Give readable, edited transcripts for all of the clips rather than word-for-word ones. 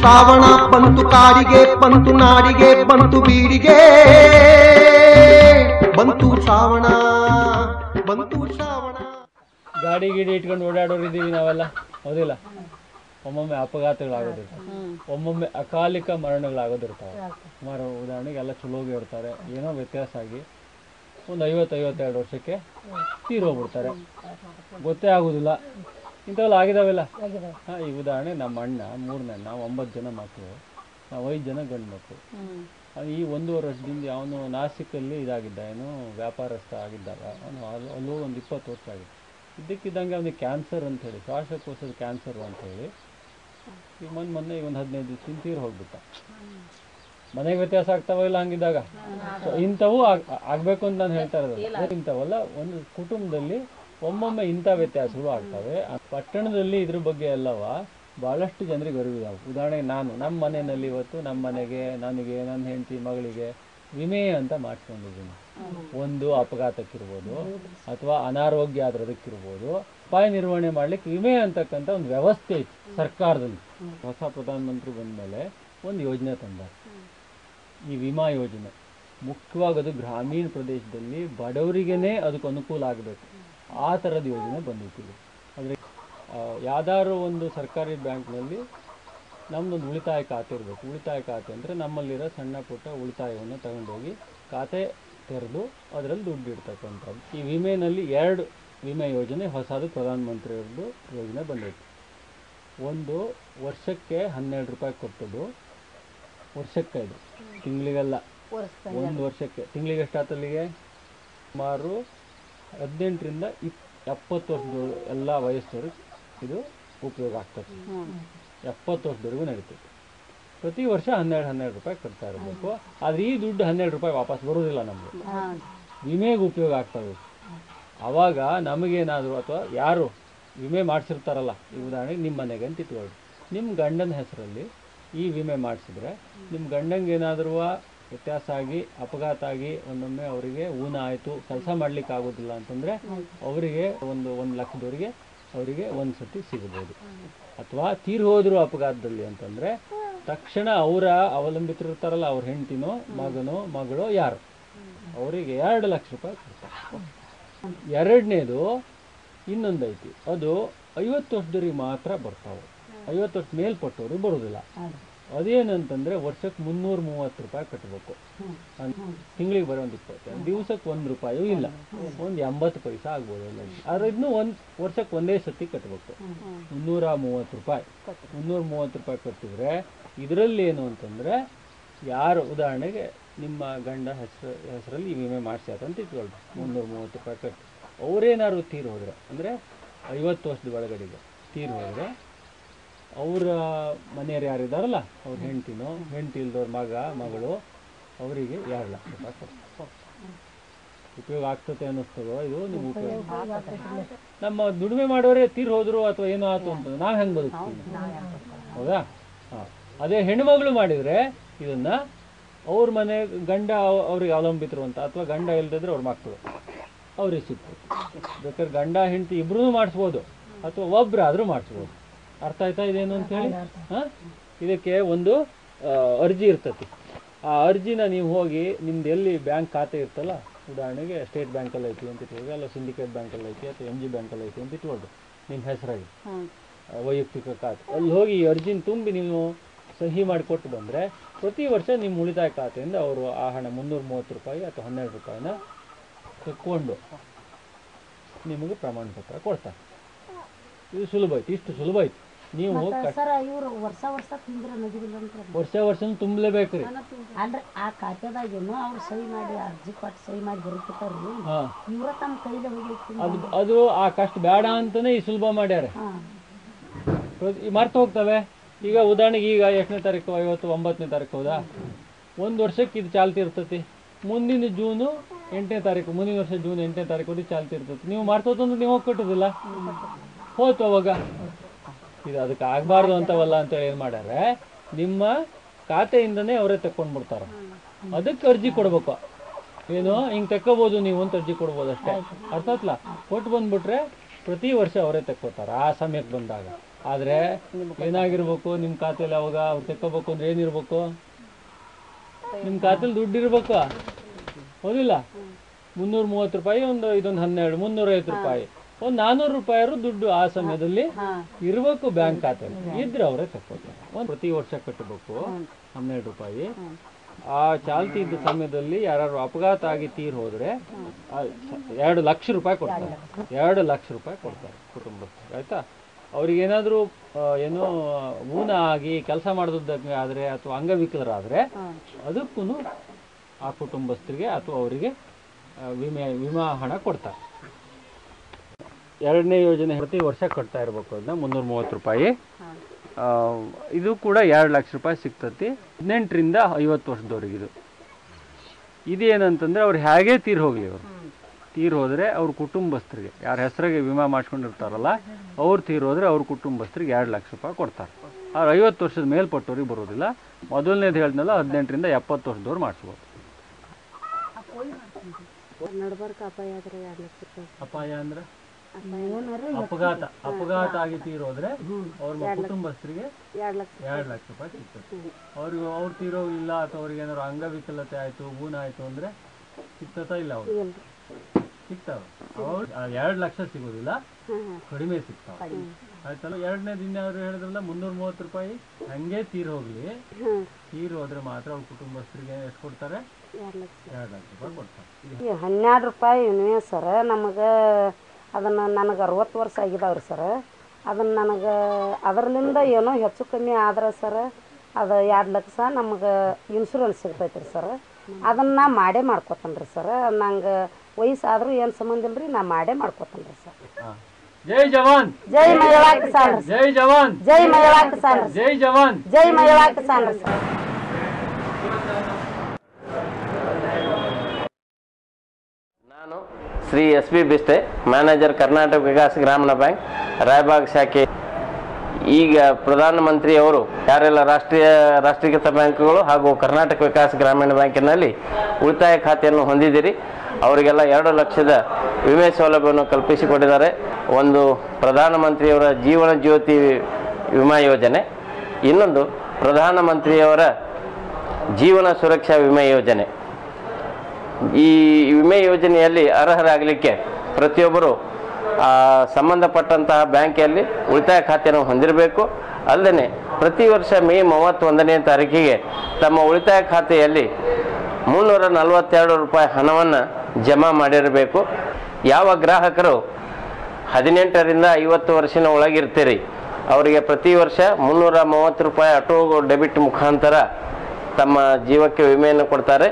ಶ್ರಾವಣ ಬಂತು ಕಾಡಿಗೆ ಬಂತು ನಾಡಿಗೆ ಬಂತು ಬೀಡಿಗೆ ಬಂತು ಶ್ರಾವಣ ಬಂತು ಶ್ರಾವಣ. ಗಾಡಿ ಗಿಡಿ ಇಟ್ಕೊಂಡು ಓಡಾಡೋರು ಇದ್ದೀವಿ ನಾವೆಲ್ಲ, ಹೌದಿಲ್ಲ? ಒಮ್ಮೊಮ್ಮೆ ಅಪಘಾತಗಳಾಗೋದಿರ್ತಾವೆ, ಒಮ್ಮೊಮ್ಮೆ ಅಕಾಲಿಕ ಮರಣಗಳಾಗೋದಿರ್ತಾವೆ. ಸುಮಾರು ಉದಾಹರಣೆಗೆ ಎಲ್ಲ ಚಲೋಗಿ ಇರ್ತಾರೆ, ಏನೋ ವ್ಯತ್ಯಾಸ ಆಗಿ ಒಂದು 50-52 ವರ್ಷಕ್ಕೆ ತೀರೋಗ್ಬಿಡ್ತಾರೆ, ಗೊತ್ತೇ ಆಗೋದಿಲ್ಲ. ಇಂಥವೆಲ್ಲ ಆಗಿದಾವೆಲ್ಲ. ಹಾಂ, ಈ ಉದಾಹರಣೆ ನಮ್ಮ ಅಣ್ಣ 3ನೇ, ನಾವು 9 ಜನ ಮಕ್ಕಳು, ನಾವು 5 ಜನ ಗಂಡು ಮಕ್ಕಳು. ಈ 1.5 ವರ್ಷದಿಂದ ಅವನು ನಾಸಿಕಲ್ಲಿ ಇದಾಗಿದ್ದ, ಏನು ವ್ಯಾಪಾರಸ್ಥ ಆಗಿದ್ದಾಗ ಅವನು ಅಲ್ಲೂ ಒಂದು 20 ವರ್ಷ ಆಗಿತ್ತು. ಇದ್ದಕ್ಕಿದ್ದಂಗೆ ಅವನಿಗೆ ಕ್ಯಾನ್ಸರ್ ಅಂಥೇಳಿ, ಶ್ವಾಸಕೋಶದ ಕ್ಯಾನ್ಸರು ಅಂಥೇಳಿ ಈಗ ಮೊನ್ನೆ ಒಂದು 15 ದಿವಸದಿಂದ ತೀರು ಹೋಗ್ಬಿಟ್ಟ. ಮನೆಗೆ ವ್ಯತ್ಯಾಸ ಆಗ್ತಾವ ಇಲ್ಲ ಹಂಗಿದ್ದಾಗ. ಸೊ ಇಂಥವು ಆಗಬೇಕು ಅಂತ ನಾನು ಹೇಳ್ತಾ ಇರೋದು. ಇಂಥವಲ್ಲ, ಒಂದು ಕುಟುಂಬದಲ್ಲಿ ಒಮ್ಮೊಮ್ಮೆ ಇಂಥ ವ್ಯತ್ಯಾಸಗಳು ಆಗ್ತವೆ. ಪಟ್ಟಣದಲ್ಲಿ ಇದ್ರ ಬಗ್ಗೆ ಎಲ್ಲವ ಭಾಳಷ್ಟು ಜನರಿಗೆ ಅರಿವಿದಾವೆ. ಉದಾಹರಣೆಗೆ ನಮ್ಮ ಮನೆಯಲ್ಲಿ ಇವತ್ತು ನಮ್ಮ ಮನೆಗೆ, ನನಗೆ, ನನ್ನ ಹೆಂಡತಿ ಮಗಳಿಗೆ ವಿಮೆ ಅಂತ ಮಾಡಿಸ್ಕೊಂಡಿದ್ದೀನಿ. ಒಂದು ಅಪಘಾತಕ್ಕಿರ್ಬೋದು ಅಥವಾ ಅನಾರೋಗ್ಯ ಆದ್ರದಕ್ಕಿರ್ಬೋದು, ಅಪಾಯ ನಿರ್ವಹಣೆ ಮಾಡಲಿಕ್ಕೆ ವಿಮೆ ಅಂತಕ್ಕಂಥ ಒಂದು ವ್ಯವಸ್ಥೆ ಇತ್ತು ಸರ್ಕಾರದಲ್ಲಿ. ಹೊಸ ಪ್ರಧಾನಮಂತ್ರಿ ಬಂದ ಮೇಲೆ ಒಂದು ಯೋಜನೆ ತಂದಾರೆ, ಈ ವಿಮಾ ಯೋಜನೆ. ಮುಖ್ಯವಾಗಿ ಅದು ಗ್ರಾಮೀಣ ಪ್ರದೇಶದಲ್ಲಿ ಬಡವರಿಗೇ ಅದಕ್ಕೆ ಅನುಕೂಲ ಆಗಬೇಕು, ಆ ಥರದ ಯೋಜನೆ ಬಂದಿತ್ತು. ಅಂದರೆ ಯಾವ್ದಾದ್ರು ಒಂದು ಸರ್ಕಾರಿ ಬ್ಯಾಂಕ್ನಲ್ಲಿ ನಮ್ಮದೊಂದು ಉಳಿತಾಯ ಖಾತೆ ಇರಬೇಕು. ಉಳಿತಾಯ ಖಾತೆ ಅಂದರೆ ನಮ್ಮಲ್ಲಿರೋ ಸಣ್ಣ ಪುಟ್ಟ ಉಳಿತಾಯವನ್ನು ತಗೊಂಡೋಗಿ ಖಾತೆ ತೆರೆದು ಅದರಲ್ಲಿ ದುಡ್ಡು ಇಡ್ತಕ್ಕಂಥದ್ದು. ಈ ವಿಮೆನಲ್ಲಿ 2 ವಿಮೆ ಯೋಜನೆ ಹೊಸದು ಪ್ರಧಾನಮಂತ್ರಿಯವ್ರದ್ದು ಯೋಜನೆ ಬಂದೈತಿ. ಒಂದು ವರ್ಷಕ್ಕೆ 12 ರೂಪಾಯಿ ಕೊಟ್ಟದ್ದು, ವರ್ಷಕ್ಕೆ ಇದು, ತಿಂಗಳಿಗೆಲ್ಲ. ಒಂದು ವರ್ಷಕ್ಕೆ ತಿಂಗಳಿಗೆ ಎಷ್ಟಾತಲ್ಲಿಗೆ ಸುಮಾರು 18ರಿಂದ 70 ವರ್ಷದವರು ಎಲ್ಲ ವಯಸ್ಸವ್ರಿಗೆ ಇದು ಉಪಯೋಗ ಆಗ್ತದೆ. 70 ವರ್ಷದವರೆಗೂ ನಡೀತೈತೆ. ಪ್ರತಿ ವರ್ಷ 12 ರೂಪಾಯಿ ಕಟ್ತಾ ಇರಬೇಕು. ಆದರೆ ಈ ದುಡ್ಡು 12 ರೂಪಾಯಿ ವಾಪಸ್ ಬರೋದಿಲ್ಲ ನಮಗೆ, ವಿಮೆಗೆ ಉಪಯೋಗ ಆಗ್ತವೆ. ಆವಾಗ ನಮಗೇನಾದರೂ ಅಥವಾ ಯಾರು ವಿಮೆ ಮಾಡಿಸಿರ್ತಾರಲ್ಲ, ಈ ಉದಾಹರಣೆಗೆ ನಿಮ್ಮ ಮನೆಗೆ ಅಂತ ಇಟ್ಕೊಳ್ಳಿ, ನಿಮ್ಮ ಗಂಡನ ಹೆಸರಲ್ಲಿ ಈ ವಿಮೆ ಮಾಡಿಸಿದ್ರೆ ನಿಮ್ಮ ಗಂಡಂಗೆ ಏನಾದರೂ ವ್ಯತ್ಯಾಸ ಆಗಿ ಅಪಘಾತ ಆಗಿ ಒಂದೊಮ್ಮೆ ಅವರಿಗೆ ಊನ ಆಯಿತು, ಕೆಲಸ ಮಾಡ್ಲಿಕ್ಕೆ ಆಗೋದಿಲ್ಲ ಅಂತಂದರೆ ಅವರಿಗೆ ಒಂದು 1 ಲಕ್ಷದವರೆಗೆ ಅವರಿಗೆ ಒಂದು ಸತಿ ಸಿಗ್ಬೋದು. ಅಥವಾ ತೀರು ಹೋದ್ರು ಅಪಘಾತದಲ್ಲಿ ಅಂತಂದರೆ ತಕ್ಷಣ ಅವರ ಅವಲಂಬಿತರಿರ್ತಾರಲ್ಲ, ಅವ್ರ ಹೆಂಡತಿನೋ ಮಗನೋ ಮಗಳೋ ಯಾರು, ಅವರಿಗೆ 2 ಲಕ್ಷ ರೂಪಾಯಿ ಕೊಡ್ತಾರೆ. ಎರಡನೇದು ಇನ್ನೊಂದು ಐತಿ, ಅದು 50 ವರ್ಷದವ್ರಿಗೆ ಮಾತ್ರ ಬರ್ತಾವೆ, 50 ವರ್ಷ ಮೇಲ್ಪಟ್ಟವ್ರಿಗೆ ಬರೋದಿಲ್ಲ. ಅದೇನಂತಂದರೆ ವರ್ಷಕ್ಕೆ 330 ರೂಪಾಯಿ ಕಟ್ಟಬೇಕು. ತಿಂಗಳಿಗೆ ಬರೋ ಒಂದು 20, ದಿವಸಕ್ಕೆ 1 ರೂಪಾಯೂ ಇಲ್ಲ, ಒಂದು 80 ಪೈಸೆ ಆಗ್ಬೋದು ಎಲ್ಲ. ಆದರೆ ಇದನ್ನು ವರ್ಷಕ್ಕೆ ಒಂದೇ ಸತಿ ಕಟ್ಟಬೇಕು, 330 ರೂಪಾಯಿ. 330 ರೂಪಾಯಿ ಕಟ್ಟಿದ್ರೆ ಇದರಲ್ಲಿ ಏನು ಅಂತಂದರೆ, ಯಾರು ಉದಾಹರಣೆಗೆ ನಿಮ್ಮ ಗಂಡ ಹೆಸರಲ್ಲಿ ಈ ವಿಮೆ ಮಾಡಿಸ್ಯಾರಂತ ಇಟ್ಕೊಳ್ರಿ, 330 ರೂಪಾಯಿ ಕಟ್ಟಿ ಅವರೇನಾದ್ರು ತೀರು ಹೋದರೆ, ಅಂದರೆ 50 ವರ್ಷದ ಒಳಗಡೆಗೆ ತೀರು ಹೋದರೆ, ಅವರ ಮನೆಯವ್ರು ಯಾರಿದ್ದಾರಲ್ಲ, ಅವ್ರ ಹೆಂಡ್ತಿನೋ, ಹೆಂಡ್ತಿ ಇಲ್ದವ್ರ ಮಗಳು, ಅವರಿಗೆ 2 ಲಕ್ಷ ರೂಪಾಯಿ ಕೊಡ್ತಾರೆ. ಉಪಯೋಗ ಆಗ್ತದೆ ಅನ್ನಿಸ್ತದೋ ಇದು ನಿಮ್ಗೆ ಉಪಯೋಗ? ನಮ್ಮ ದುಡಿಮೆ ಮಾಡೋರೇ ತೀರು ಹೋದ್ರು ಅಥವಾ ಏನೋ ಆಯ್ತು ಅಂತಂದ್ರೆ ನಾವು ಹೆಂಗೆ ಬದುಕ್ತೀವಿ? ಹೌದಾ? ಹಾಂ, ಅದೇ ಹೆಣ್ಮಗಳು ಮಾಡಿದರೆ ಇದನ್ನು ಅವ್ರ ಮನೆ ಗಂಡ ಅವ್ರಿಗೆ ಅವಲಂಬಿತರು ಅಂತ, ಅಥವಾ ಗಂಡ ಇಲ್ದಿದ್ರೆ ಅವ್ರ ಮಕ್ಕಳು ಅವ್ರಿಗೆ ಸಿಗ್ತದೆ. ಬೇಕಾದ್ರೆ ಗಂಡ ಹೆಂಡತಿ ಇಬ್ಬರೂ ಮಾಡಿಸ್ಬೋದು, ಅಥವಾ ಒಬ್ಬರಾದರೂ ಮಾಡಿಸ್ಬೋದು. ಅರ್ಥ ಆಯ್ತಾ ಇದೇನು ಅಂತೇಳಿ? ಹಾಂ, ಇದಕ್ಕೆ ಒಂದು ಅರ್ಜಿ ಇರ್ತತಿ. ಆ ಅರ್ಜಿನ ನೀವು ಹೋಗಿ ನಿಮ್ದು ಎಲ್ಲಿ ಬ್ಯಾಂಕ್ ಖಾತೆ ಇರ್ತಲ್ಲ, ಉದಾಹರಣೆಗೆ ಸ್ಟೇಟ್ ಬ್ಯಾಂಕಲ್ಲಿ ಐತಿ ಅಂತ ಇಟ್ಕೊಳ್ಳಿ, ಅಲ್ಲ ಸಿಂಡಿಕೇಟ್ ಬ್ಯಾಂಕಲ್ಲಿ ಐತಿ ಅಥವಾ MG ಬ್ಯಾಂಕಲ್ಲಿ ಐತಿ ಅಂತ ಇಟ್ಕೊಳ್ರಿ, ನಿಮ್ಮ ಹೆಸರಾಗಿ ವೈಯಕ್ತಿಕ ಖಾತೆ. ಅಲ್ಲಿ ಹೋಗಿ ಈ ಅರ್ಜಿನ ತುಂಬಿ ನೀವು ಸಹಿ ಮಾಡಿಕೊಟ್ಟು ಬಂದರೆ ಪ್ರತಿ ವರ್ಷ ನಿಮ್ಮ ಉಳಿತಾಯ ಖಾತೆಯಿಂದ ಅವರು ಆ ಹಣ 330 ರೂಪಾಯಿ ಅಥವಾ 12 ರೂಪಾಯಿನ ತಕ್ಕೊಂಡು ನಿಮಗೆ ಪ್ರಮಾಣ ಪತ್ರ ಕೊಡ್ತಾರೆ. ಇದು ಸುಲಭ ಐತಿ, ಇಷ್ಟು ಸುಲಭ ಐತಿ. ನೀವು ವರ್ಷ ತುಂಬಲೇಬೇಕು ರೀ. ಅಂದ್ರೆ ಆ ಖಾತೆದಾಗೇನು ಅವ್ರು ಸಹಿ ಮಾಡಿ ಅರ್ಜಿ ಕೊಟ್ಟು ಸಹಿ ಮಾಡಿ ಬರುತ್ತಾರ್ರಿ, ಇವ್ರ ತಮ್ಮ ಕೈಲೇ ಹೋಗಿ ಅದು ಆ ಕಷ್ಟ ಬೇಡ ಅಂತಾನೆ ಈ ಸುಲಭ ಮಾಡ್ಯಾರ. ಮರ್ತು ಹೋಗ್ತವೆ. ಈಗ ಉದಾಹರಣೆಗೆ ಈಗ ಎಷ್ಟನೇ ತಾರೀಕು, 9ನೇ ತಾರೀಕು ಹೌದಾ, 1 ವರ್ಷಕ್ಕೆ ಇದು ಚಾಲ್ತಿ ಇರ್ತತಿ. ಮುಂದಿನ ಜೂನು 8ನೇ ತಾರೀಕು, ಮುಂದಿನ ವರ್ಷ ಜೂನ್ 8ನೇ ತಾರೀಕು ಚಾಲ್ತಿ ಇರ್ತತಿ. ನೀವು ಮರ್ತೋತಂದ್ರೆ ನೀವು ಹೋಗಿ ಕಟ್ಟೋದಿಲ್ಲ, ಹೋಯ್ತು ಅವಾಗ. ಇದು ಅದಕ್ಕೆ ಆಗಬಾರ್ದು ಅಂತವಲ್ಲ ಅಂತೇಳಿ ಏನು ಮಾಡ್ಯಾರೆ, ನಿಮ್ಮ ಖಾತೆಯಿಂದನೇ ಅವರೇ ತಕ್ಕೊಂಡ್ಬಿಡ್ತಾರೆ. ಅದಕ್ಕೆ ಅರ್ಜಿ ಕೊಡ್ಬೇಕು. ಏನು ಹಿಂಗೆ ತಕ್ಕೋಬೋದು ನೀವು ಅಂತ ಅರ್ಜಿ ಕೊಡ್ಬೋದು ಅಷ್ಟೇ. ಅರ್ಥಾತ್ಲ ಕೊಟ್ಟು ಬಂದ್ಬಿಟ್ರೆ ಪ್ರತಿ ವರ್ಷ ಅವರೇ ತಕ್ಕೋತಾರೆ ಆ ಸಮಯಕ್ಕೆ ಬಂದಾಗ. ಆದರೆ ಏನಾಗಿರ್ಬೇಕು, ನಿಮ್ಮ ಖಾತೆಯಲ್ಲಿ ಅವಾಗ ಅವ್ರು ತೆಕ್ಕೋಬೇಕು ಅಂದ್ರೆ ಏನಿರ್ಬೇಕು, ನಿಮ್ಮ ಖಾತೆಲಿ ದುಡ್ಡು ಇರ್ಬೇಕು, ಹೌದಿಲ್ಲ? 330 ರೂಪಾಯಿ, ಇದೊಂದು 12, 350 ರೂಪಾಯಿ, ಒಂದು 400 ರೂಪಾಯಿ ದುಡ್ಡು ಆ ಸಮಯದಲ್ಲಿ ಇರಬೇಕು ಬ್ಯಾಂಕ್ ಖಾತೆಯಲ್ಲಿ. ಇದ್ರೆ ಅವರೇ ತಕ್ಕೋತಾರೆ. ಪ್ರತಿ ವರ್ಷ ಕಟ್ಟಬೇಕು 12 ರೂಪಾಯಿ. ಆ ಚಾಲ್ತಿ ಇದ್ದ ಸಮಯದಲ್ಲಿ ಯಾರು ಅಪಘಾತ ಆಗಿ ತೀರ್ ಹೋದ್ರೆ 2 ಲಕ್ಷ ರೂಪಾಯಿ ಕೊಡ್ತಾರೆ. 2 ಲಕ್ಷ ರೂಪಾಯಿ ಕೊಡ್ತಾರೆ ಕುಟುಂಬಸ್ಥರಿಗೆ, ಆಯ್ತಾ? ಅವ್ರಿಗೇನಾದರೂ ಏನೋ ಊನ ಆಗಿ ಕೆಲಸ ಮಾಡೋದಕ್ಕೆ ಆದರೆ ಅಥವಾ ಅಂಗವಿಕಲರಾದರೆ ಅದಕ್ಕೂ ಆ ಕುಟುಂಬಸ್ಥರಿಗೆ ಅಥವಾ ಅವರಿಗೆ ವಿಮಾ ಹಣ ಕೊಡ್ತಾರೆ. ಎರಡನೇ ಯೋಜನೆ ಪ್ರತಿ ವರ್ಷ ಕಟ್ತಾ ಇರಬೇಕು, ಅದನ್ನ 330 ರೂಪಾಯಿ. ಇದು ಕೂಡ 2 ಲಕ್ಷ ರೂಪಾಯಿ ಸಿಗ್ತತಿ 18ರಿಂದ 50 ವರ್ಷದವ್ರಿಗೆ. ಇದೇನಂತಂದರೆ ಅವ್ರು ಹೇಗೆ ತೀರ್ ಹೋಗಲಿ, ಅವರು ತೀರ್ ಹೋದರೆ ಅವ್ರ ಕುಟುಂಬಸ್ಥರಿಗೆ, ಯಾರ ಹೆಸರಿಗೆ ವಿಮಾ ಮಾಡಿಸ್ಕೊಂಡಿರ್ತಾರಲ್ಲ ಅವ್ರು ತೀರ್ ಹೋದರೆ ಅವ್ರ ಕುಟುಂಬಸ್ಥರಿಗೆ 2 ಲಕ್ಷ ರೂಪಾಯಿ ಕೊಡ್ತಾರೆ. ಅವ್ರು 50 ವರ್ಷದ ಮೇಲ್ಪಟ್ಟವ್ರಿಗೆ ಬರೋದಿಲ್ಲ. ಮೊದಲನೇದು ಹೇಳಿದ್ನಲ್ಲ 18ರಿಂದ 70 ವರ್ಷದವ್ರು ಮಾಡಿಸ್ಬೋದು. ಅಪಾಯ ಅಂದ್ರೆ ಅಪಘಾತ ಆಗಿ ತೀರೋದ್ರೆ ಅವ್ರ ಕುಟುಂಬಸ್ಥರಿಗೆ 2 ಲಕ್ಷ ರೂಪಾಯಿ ಸಿಗ್ತದೆ. ಅವ್ರು ತೀರೋಗಿಲ್ಲ ಅಥವಾ ಅವ್ರಿಗೆ ಏನಾದ್ರು ಅಂಗವಿಕಲತೆ ಆಯ್ತು, ಊನ ಆಯ್ತು ಅಂದ್ರೆ ಸಿಗ್ತತಾ ಇಲ್ಲ? ಅವ್ರು ಸಿಗ್ತಾವೆ. ಅವ್ರು 2 ಲಕ್ಷ ಸಿಗೋದಿಲ್ಲ, ಕಡಿಮೆ ಸಿಗ್ತಾವ, ಆಯ್ತಲ್ಲ? ಎರಡನೇ ದಿನ ಅವ್ರು ಹೇಳಿದ್ರಲ್ಲ 330 ರೂಪಾಯಿ ಹಂಗೆ ತೀರ್ ಹೋಗ್ಲಿ, ತೀರ್ ಹೋದ್ರೆ ಮಾತ್ರ ಅವ್ರ ಕುಟುಂಬಸ್ಥರಿಗೆ ಎಷ್ಟು ಕೊಡ್ತಾರೆ? 2 ಲಕ್ಷ ರೂಪಾಯಿ ಕೊಡ್ತಾರೆ. 12 ರೂಪಾಯಿ ವಿಮೆ ಸರ್. ನಮಗೆ ಅದನ್ನು ನನಗೆ 60 ವರ್ಷ ಆಗಿದಾವ್ರಿ ಸರ್. ಅದನ್ನು ನನಗೆ ಅದರಲ್ಲಿಂದ ಏನೋ ಹೆಚ್ಚು ಕಮ್ಮಿ ಆದ್ರೆ ಸರ್ ಅದು 2 ಲಕ್ಷ ನಮಗೆ ಇನ್ಶೂರೆನ್ಸ್ ಸಿಗ್ತೈತೆ ರೀ ಸರ್. ಅದನ್ನು ನಾ ಮಾಡೇ ಮಾಡ್ಕೊತಾನೆ ರೀ ಸರ್. ನಂಗೆ ವಯಸ್ಸಾದ್ರೂ ಏನು ಸಂಬಂಧ ಇಲ್ಲ ರೀ, ನಾ ಮಾಡೇ ಮಾಡ್ಕೊತಾನೆ ರೀ ಸರ್. ಜೈ ಜವಾನ್, ಜೈ ಮಹಿಳಾ ಕಿಸಾನ್, ಜೈ ಜವಾನ್, ಜೈ ಮಹಿಳಾ ಕಿಸಾನ್, ಜೈ ಜವಾನ್, ಜೈ ಮಹಿಳಾ ಕಿಸಾನ್ ಸರ್. ನಾನು Shri SP Biste, manager Karnataka Vikas Grameena bank Raibag ಶಾಖೆ. ಈಗ ಪ್ರಧಾನಮಂತ್ರಿಯವರು ಯಾರೆಲ್ಲ ರಾಷ್ಟ್ರೀಕೃತ ಬ್ಯಾಂಕುಗಳು ಹಾಗೂ ಕರ್ನಾಟಕ ವಿಕಾಸ ಗ್ರಾಮೀಣ ಬ್ಯಾಂಕಿನಲ್ಲಿ ಉಳಿತಾಯ ಖಾತೆಯನ್ನು ಹೊಂದಿದ್ದೀರಿ, ಅವರಿಗೆಲ್ಲ 2 ಲಕ್ಷದ ವಿಮೆ ಸೌಲಭ್ಯವನ್ನು ಕಲ್ಪಿಸಿಕೊಟ್ಟಿದ್ದಾರೆ. ಒಂದು ಪ್ರಧಾನಮಂತ್ರಿಯವರ ಜೀವನ ಜ್ಯೋತಿ ವಿಮಾ ಯೋಜನೆ, ಇನ್ನೊಂದು ಪ್ರಧಾನಮಂತ್ರಿಯವರ ಜೀವನ ಸುರಕ್ಷಾ ವಿಮೆ ಯೋಜನೆ. ಈ ವಿಮೆ ಯೋಜನೆಯಲ್ಲಿ ಅರ್ಹರಾಗಲಿಕ್ಕೆ ಪ್ರತಿಯೊಬ್ಬರು ಸಂಬಂಧಪಟ್ಟಂತಹ ಬ್ಯಾಂಕಲ್ಲಿ ಉಳಿತಾಯ ಖಾತೆಯನ್ನು ಹೊಂದಿರಬೇಕು. ಅಲ್ಲದೆ ಪ್ರತಿ ವರ್ಷ ಮೇ 31ನೇ ತಾರೀಕಿಗೆ ತಮ್ಮ ಉಳಿತಾಯ ಖಾತೆಯಲ್ಲಿ 342 ರೂಪಾಯಿ ಹಣವನ್ನು ಜಮಾ ಮಾಡಿರಬೇಕು. ಯಾವ ಗ್ರಾಹಕರು 18ರಿಂದ 50 ವರ್ಷದ ಒಳಗಿರ್ತೀರಿ ಅವರಿಗೆ ಪ್ರತಿ ವರ್ಷ 330 ರೂಪಾಯಿ ಆಟೋ ಡೆಬಿಟ್ ಮುಖಾಂತರ ತಮ್ಮ ಜೀವಕ್ಕೆ ವಿಮೆಯನ್ನು ಕೊಡ್ತಾರೆ.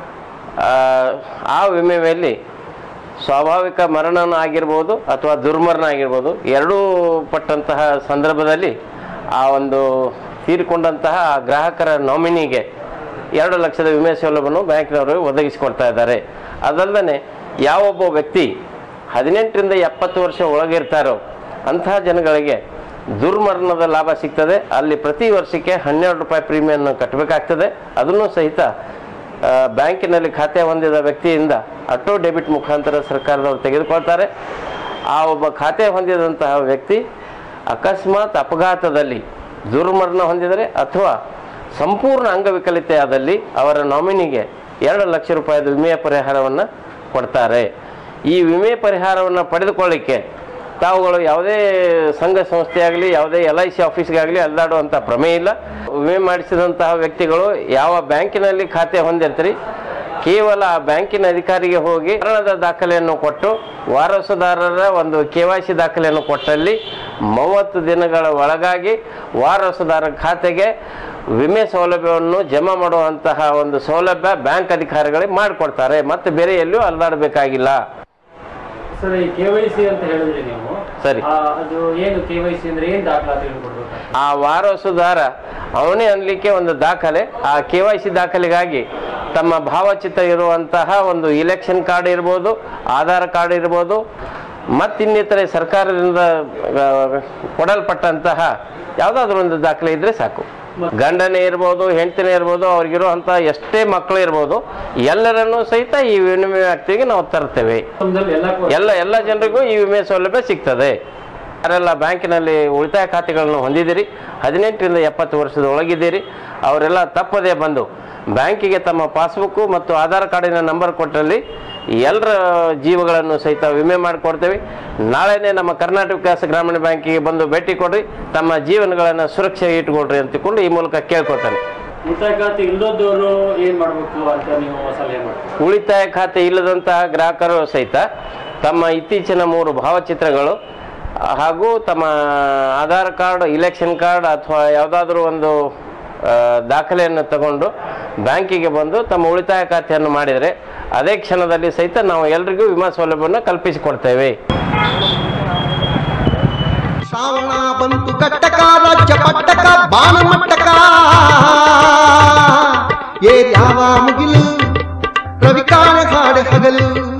ಆ ವಿಮೆಯಲ್ಲಿ ಸ್ವಾಭಾವಿಕ ಮರಣನೂ ಆಗಿರ್ಬೋದು ಅಥವಾ ದುರ್ಮರಣ ಆಗಿರ್ಬೋದು, ಎರಡೂ ಪಟ್ಟಂತಹ ಸಂದರ್ಭದಲ್ಲಿ ಆ ಒಂದು ತೀರಿಕೊಂಡಂತಹ ಗ್ರಾಹಕರ ನಾಮಿನಿಗೆ 2 ಲಕ್ಷದ ವಿಮೆ ಸೌಲಭ್ಯವನ್ನು ಬ್ಯಾಂಕಿನವರು ಒದಗಿಸಿಕೊಡ್ತಾ ಇದ್ದಾರೆ. ಅದಲ್ಲದೆ ಯಾವೊಬ್ಬ ವ್ಯಕ್ತಿ 18ರಿಂದ 70 ವರ್ಷ ಒಳಗಿರ್ತಾರೋ ಅಂತಹ ಜನಗಳಿಗೆ ದುರ್ಮರಣದ ಲಾಭ ಸಿಗ್ತದೆ. ಅಲ್ಲಿ ಪ್ರತಿ ವರ್ಷಕ್ಕೆ 12 ರೂಪಾಯಿ ಪ್ರೀಮಿಯಂ ಕಟ್ಟಬೇಕಾಗ್ತದೆ. ಅದನ್ನು ಸಹಿತ ಬ್ಯಾಂಕಿನಲ್ಲಿ ಖಾತೆ ಹೊಂದಿದ ವ್ಯಕ್ತಿಯಿಂದ ಆಟೋ ಡೆಬಿಟ್ ಮುಖಾಂತರ ಸರ್ಕಾರದವರು ತೆಗೆದುಕೊಳ್ತಾರೆ. ಆ ಒಬ್ಬ ಖಾತೆ ಹೊಂದಿದಂತಹ ವ್ಯಕ್ತಿ ಅಕಸ್ಮಾತ್ ಅಪಘಾತದಲ್ಲಿ ದುರ್ಮರಣ ಹೊಂದಿದರೆ ಅಥವಾ ಸಂಪೂರ್ಣ ಅಂಗವಿಕಲತೆ ಆದಲ್ಲಿ ಅವರ ನಾಮಿನಿಗೆ 2 ಲಕ್ಷ ರೂಪಾಯಿದ ವಿಮೆಯ ಪರಿಹಾರವನ್ನು ಕೊಡ್ತಾರೆ. ಈ ವಿಮೆ ಪರಿಹಾರವನ್ನು ಪಡೆದುಕೊಳ್ಳಿಕ್ಕೆ ತಾವುಗಳು ಯಾವುದೇ ಸಂಘ ಸಂಸ್ಥೆಯಾಗಲಿ ಯಾವುದೇ LIC ಆಫೀಸ್ಗಾಗಲಿ ಅಲ್ಲಾಡುವಂಥ ಪ್ರಮೇಯ ಇಲ್ಲ. ವಿಮೆ ಮಾಡಿಸಿದಂತಹ ವ್ಯಕ್ತಿಗಳು ಯಾವ ಬ್ಯಾಂಕಿನಲ್ಲಿ ಖಾತೆ ಹೊಂದಿರ್ತೀರಿ ಕೇವಲ ಆ ಬ್ಯಾಂಕಿನ ಅಧಿಕಾರಿಗೆ ಹೋಗಿ ಮರಣದ ದಾಖಲೆಯನ್ನು ಕೊಟ್ಟು ವಾರಸುದಾರರ ಒಂದು KYC ದಾಖಲೆಯನ್ನು ಕೊಟ್ಟಲ್ಲಿ 30 ದಿನಗಳ ಒಳಗಾಗಿ ವಾರಸುದಾರರ ಖಾತೆಗೆ ವಿಮೆ ಸೌಲಭ್ಯವನ್ನು ಜಮಾ ಮಾಡುವಂತಹ ಒಂದು ಸೌಲಭ್ಯ ಬ್ಯಾಂಕ್ ಅಧಿಕಾರಿಗಳಿಗೆ ಮಾಡಿಕೊಡ್ತಾರೆ. ಮತ್ತೆ ಬೇರೆ ಎಲ್ಲೂ ಅಲ್ಲಾಡಬೇಕಾಗಿಲ್ಲ. ಸರ್, ಈ KYC ಅಂತ ಹೇಳಿದ್ರಿ ನೀವು, ಸರಿ, ಅದು ಏನು KYC ಅಂದ್ರೆ ಏನು ದಾಖಲಾತಿಗಳನ್ನು ಕೊಡಬೇಕು? ಆ ವಾರಸುದಾರ ಅವನೇ ಅನ್ಲಿಕ್ಕೆ ಒಂದು ದಾಖಲೆ, ಆ KYC ದಾಖಲೆಗಾಗಿ ತಮ್ಮ ಭಾವಚಿತ್ರ ಇರುವಂತಹ ಒಂದು ಇಲೆಕ್ಷನ್ ಕಾರ್ಡ್ ಇರ್ಬೋದು, ಆಧಾರ್ ಕಾರ್ಡ್ ಇರ್ಬೋದು, ಮತ್ತಿನ್ನಿತರೆ ಸರ್ಕಾರದಿಂದ ಕೊಡಲ್ಪಟ್ಟಂತಹ ಯಾವುದಾದ್ರೂ ಒಂದು ದಾಖಲೆ ಇದ್ರೆ ಸಾಕು. ಗಂಡನೇ ಇರ್ಬೋದು, ಹೆಂಡತಿನೇ ಇರ್ಬೋದು, ಅವ್ರಿಗಿರುವಂಥ ಎಷ್ಟೇ ಮಕ್ಕಳು ಇರ್ಬೋದು, ಎಲ್ಲರನ್ನೂ ಸಹಿತ ಈ ವಿಮೆ ವ್ಯಾಪ್ತಿಗೆ ನಾವು ತರ್ತೇವೆ. ಎಲ್ಲ ಜನರಿಗೂ ಈ ವಿಮೆ ಸೌಲಭ್ಯ ಸಿಗ್ತದೆ. ಯಾರೆಲ್ಲ ಬ್ಯಾಂಕಿನಲ್ಲಿ ಉಳಿತಾಯ ಖಾತೆಗಳನ್ನು ಹೊಂದಿದ್ದೀರಿ, 18ರಿಂದ 70 ವರ್ಷದ ಒಳಗಿದ್ದೀರಿ, ಅವರೆಲ್ಲ ತಪ್ಪದೇ ಬಂದು ಬ್ಯಾಂಕಿಗೆ ತಮ್ಮ ಪಾಸ್ಬುಕ್ಕು ಮತ್ತು ಆಧಾರ್ ಕಾರ್ಡಿನ ನಂಬರ್ ಕೊಟ್ಟಲ್ಲಿ ಎಲ್ಲರ ಜೀವಗಳನ್ನು ಸಹಿತ ವಿಮೆ ಮಾಡಿಕೊಡ್ತೇವೆ. ನಾಳೆನೇ ನಮ್ಮ ಕರ್ನಾಟಕ ವಿಕಾಸ ಗ್ರಾಮೀಣ ಬ್ಯಾಂಕಿಗೆ ಬಂದು ಭೇಟಿ ಕೊಡ್ರಿ, ತಮ್ಮ ಜೀವನಗಳನ್ನು ಸುರಕ್ಷೆ ಇಟ್ಕೊಳ್ರಿ ಅಂತಕೊಂಡು ಈ ಮೂಲಕ ಕೇಳ್ಕೊತಾನೆ. ಉಳಿತಾಯ ಖಾತೆ ಇಲ್ಲದವರು ಏನು ಮಾಡಬೇಕು ಅಂತ ನೀವು ಸಲಹೆ ಮಾಡ್ತೀವಿ? ಉಳಿತಾಯ ಖಾತೆ ಇಲ್ಲದಂತಹ ಗ್ರಾಹಕರು ಸಹಿತ ತಮ್ಮ ಇತ್ತೀಚಿನ 3 ಭಾವಚಿತ್ರಗಳು ಹಾಗೂ ತಮ್ಮ ಆಧಾರ್ ಕಾರ್ಡ್, ಇಲೆಕ್ಷನ್ ಕಾರ್ಡ್ ಅಥವಾ ಯಾವುದಾದ್ರೂ ಒಂದು ದಾಖಲೆಯನ್ನು ತಗೊಂಡು ಬ್ಯಾಂಕಿಗೆ ಬಂದು ತಮ್ಮ ಉಳಿತಾಯ ಖಾತೆಯನ್ನು ಮಾಡಿದರೆ ಅದೇ ಕ್ಷಣದಲ್ಲಿ ಸಹಿತ ನಾವು ಎಲ್ರಿಗೂ ವಿಮಾ ಸೌಲಭ್ಯವನ್ನು ಕಲ್ಪಿಸಿಕೊಡ್ತೇವೆ. ಶ್ರಾವಣ ಬಂತು ಕಟ್ಟಕ, ರಾಜ್ಯ ಪಟ್ಟಕ, ಬಾಣ ಮಟ್ಟಕ, ಏರ್ಯಾವ ಮುಗಿಲು ರವಿಕಾಣ ಕಾಡೆ ಹಗಲು.